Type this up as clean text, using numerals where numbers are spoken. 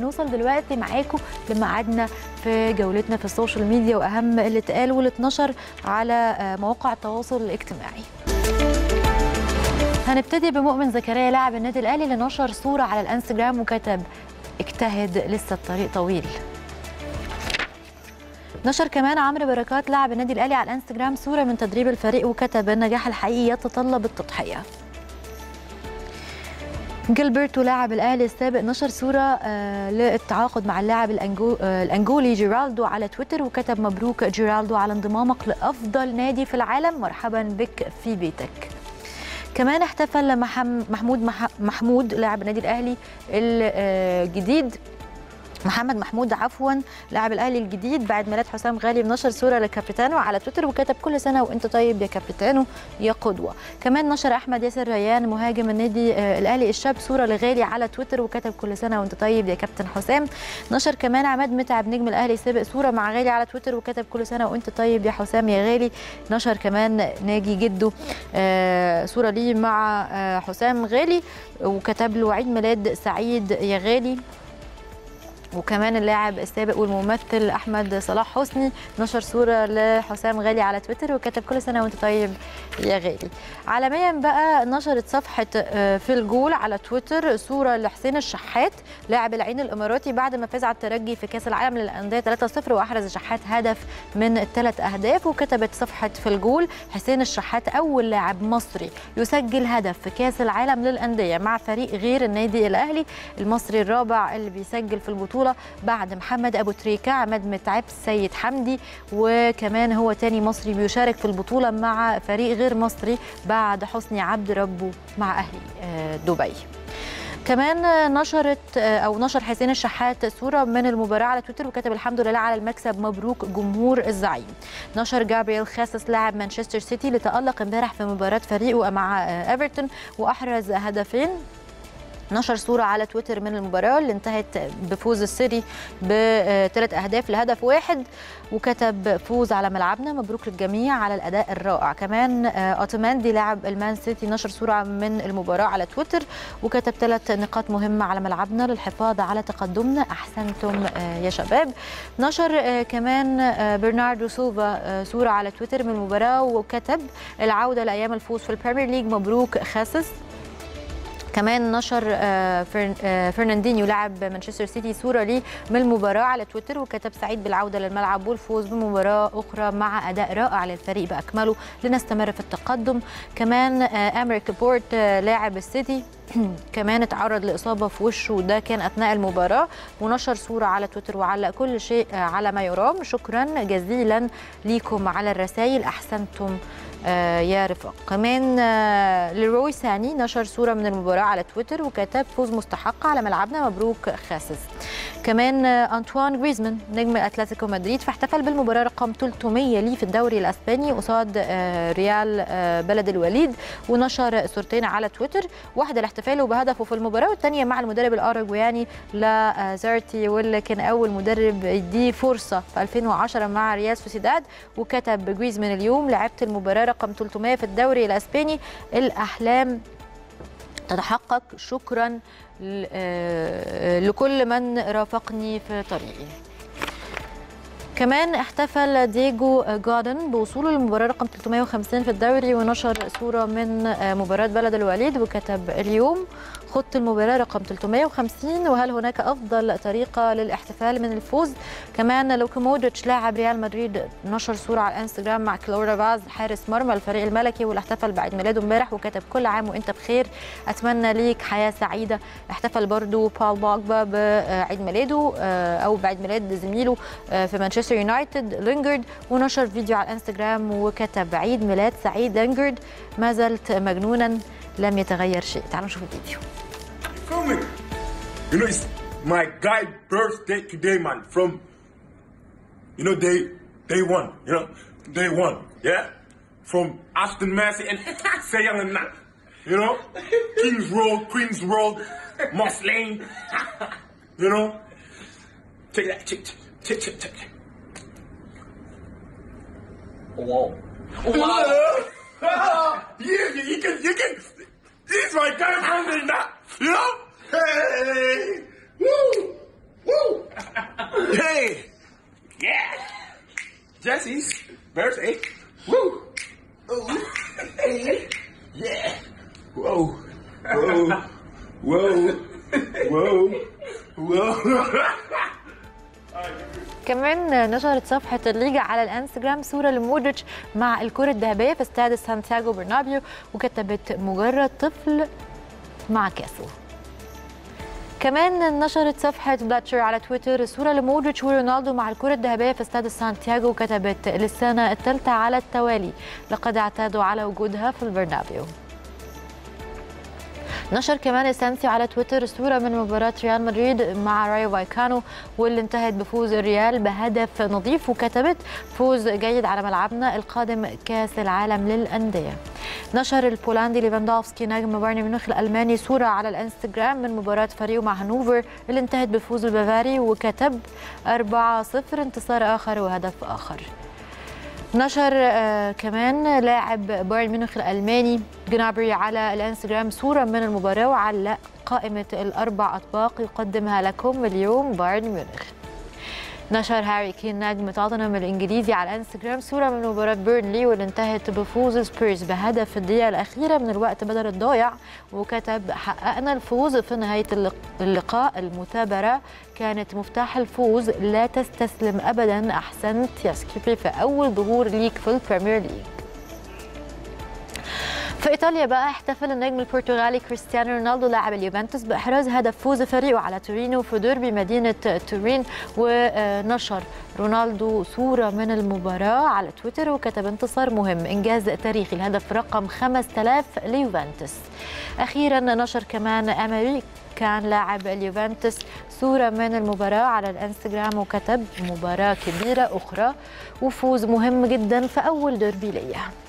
نوصل دلوقتي معاكم لميعادنا في جولتنا في السوشيال ميديا واهم اللي اتقال واللي اتنشر على مواقع التواصل الاجتماعي. هنبتدي بمؤمن زكريا لاعب النادي الاهلي اللي نشر صوره على الانستجرام وكتب اجتهد لسه الطريق طويل. نشر كمان عمرو بركات لاعب النادي الاهلي على الانستجرام صوره من تدريب الفريق وكتب النجاح الحقيقي يتطلب التضحيه. جيلبرتو لاعب الاهلي السابق نشر صوره للتعاقد مع اللاعب الانجولي جيرالدو على تويتر وكتب مبروك جيرالدو على انضمامك لافضل نادي في العالم، مرحبا بك في بيتك. كمان احتفل محمود لاعب النادي الاهلي الجديد محمد محمود لاعب الاهلي الجديد بعد ميلاد حسام غالي بنشر صوره لكابيتانو على تويتر وكتب كل سنه وانت طيب يا كابيتانو يا قدوه. كمان نشر احمد ياسر ريان مهاجم النادي الاهلي الشاب صوره لغالي على تويتر وكتب كل سنه وانت طيب يا كابتن حسام. نشر كمان عماد متعب نجم الاهلي السابق صوره مع غالي على تويتر وكتب كل سنه وانت طيب يا حسام يا غالي. نشر كمان ناجي جده صوره ليه مع حسام غالي وكتب له عيد ميلاد سعيد يا غالي. وكمان اللاعب السابق والممثل احمد صلاح حسني نشر صوره لحسام غالي على تويتر وكتب كل سنه وانت طيب يا غالي. عالميا بقى نشرت صفحه في الجول على تويتر صوره لحسين الشحات لاعب العين الاماراتي بعد ما فاز على الترجي في كاس العالم للانديه 3-0 واحرز الشحات هدف من ال3 اهداف. وكتبت صفحه في الجول حسين الشحات اول لاعب مصري يسجل هدف في كاس العالم للانديه مع فريق غير النادي الاهلي، المصري الرابع اللي بيسجل في البطوله بعد محمد ابو تريكه عماد متعب سيد حمدي، وكمان هو تاني مصري بيشارك في البطوله مع فريق غير مصري بعد حسني عبد ربه مع اهلي دبي. كمان نشر حسين الشحات صوره من المباراه على تويتر وكتب الحمد لله على المكسب مبروك جمهور الزعيم. نشر جابرييل خاسس لاعب مانشستر سيتي اللي تألق امبارح في مباراه فريقه مع ايفرتون واحرز هدفين. نشر صورة على تويتر من المباراة اللي انتهت بفوز السيتي ب3 أهداف لهدف واحد وكتب فوز على ملعبنا مبروك للجميع على الأداء الرائع. كمان أوتوماندي لاعب المان سيتي نشر صورة من المباراة على تويتر وكتب 3 نقاط مهمة على ملعبنا للحفاظ على تقدمنا أحسنتم يا شباب. نشر كمان برناردو سيلفا صورة على تويتر من المباراة وكتب العودة لأيام الفوز في البريمير ليج مبروك خاسس. كمان نشر فرناندينيو لاعب مانشستر سيتي صوره ليه من المباراه على تويتر وكتب سعيد بالعوده للملعب والفوز بمباراه اخرى مع اداء رائع للفريق باكمله لنستمر في التقدم. كمان امريك بورت لاعب السيتي كمان اتعرض لاصابه في وشه وده كان اثناء المباراه ونشر صوره على تويتر وعلق كل شيء على ما يرام شكرا جزيلا ليكم على الرسائل احسنتم يا رفاق. كمان لروي ساني نشر صورة من المباراة على تويتر وكتب فوز مستحق على ملعبنا مبروك خاسس. كمان أنطوان غريزمان نجم أتلتيكو مدريد فاحتفل بالمباراة رقم 300 ليه في الدوري الأسباني قصاد ريال بلد الوليد ونشر صورتين على تويتر، واحدة لاحتفاله بهدفه في المباراة والثانية مع المدرب الأوروغواياني لازارتي واللي كان أول مدرب يديه فرصة في 2010 مع ريال سوسيداد. وكتب غريزمان اليوم لعبت المباراة رقم 300 في الدوري الأسباني الأحلام تتحقق شكرا لكل من رافقني في طريقي. كمان احتفل دييجو جودن بوصوله للمباراة رقم 350 في الدوري ونشر صورة من مباراة بلد الوليد وكتب اليوم خط المباراة رقم 350 وهل هناك أفضل طريقة للاحتفال من الفوز. كمان لوكا مودريتش لاعب ريال مدريد نشر صورة على الانستجرام مع كلورا باز حارس مرمى الفريق الملكي واللي احتفل بعيد ميلاده امبارح وكتب كل عام وانت بخير اتمنى ليك حياة سعيدة. احتفل برضو بول بوجبا بعيد ميلاده او بعيد ميلاد زميله في مانشستر يونايتد لينجارد ونشر فيديو على الانستجرام وكتب عيد ميلاد سعيد لينجارد ما زلت مجنونا لم يتغير شيء. تعالوا نشوف الفيديو. You know, it's my guy birthday today, man. From, you know, day one. You know, day one. Yeah. From Aston Martin and Say Young and that. You know, Kings Road, Queens Road, Moss Lane. You know, take that, take. Wow. Yeah, you can. This is my guy birthday now. You know. Hey! Woo! Hey! Yeah! Jesse's birthday. Woo! Oh! Hey! Yeah! Whoa! Whoa! Whoa! Whoa! Whoa! كمان نشرت صفحة الليجا على الانستغرام صورة لمودريتش مع الكرة الذهبية في استاد سانتياغو برنابيو، وكتبت مجرد طفل مع كاسه. كمان نشرت صفحة بلاتشر على تويتر صورة لمودريتش ورونالدو مع الكرة الذهبية في استاد سانتياغو، وكتبت للسنة الثالثة على التوالي لقد اعتادوا على وجودها في البرنابيو. نشر كمان اسانسيو على تويتر صورة من مباراة ريال مدريد مع رايو فايكانو واللي انتهت بفوز الريال بهدف نظيف، وكتبت فوز جيد على ملعبنا القادم كأس العالم للأندية. نشر البولندي ليفاندوفسكي نجم بايرن ميونخ الألماني صورة على الانستغرام من مباراة فريقه مع هانوفر اللي انتهت بفوز البافاري، وكتب 4-0 انتصار آخر وهدف آخر. نشر كمان لاعب بايرن ميونخ الألماني جنابري على الانستغرام صورة من المباراة وعلق قائمة الأربع أطباق يقدمها لكم اليوم بايرن ميونخ. نشر هاري كين نجم توتنهام الإنجليزي على الانستغرام صورة من مباراة بيرنلي واللي انتهت بفوز سبيرز بهدف في الدقيقة الأخيرة من الوقت بدل الضايع، وكتب حققنا الفوز في نهاية اللقاء، المثابرة كانت مفتاح الفوز، لا تستسلم أبدا، أحسنت يا سكيبي في أول ظهور ليك في البريمير ليج. في إيطاليا بقى احتفل النجم البرتغالي كريستيانو رونالدو لاعب اليوفنتوس بإحراز هدف فوز فريقه على تورينو في ديربي مدينة تورين، ونشر رونالدو صورة من المباراة على تويتر وكتب انتصار مهم، إنجاز تاريخي، الهدف رقم 5000 ليوفنتوس. أخيرا نشر كمان أمري كان لاعب اليوفنتوس صورة من المباراة على الانستغرام وكتب مباراة كبيرة أخرى وفوز مهم جدا في أول ديربي ليا.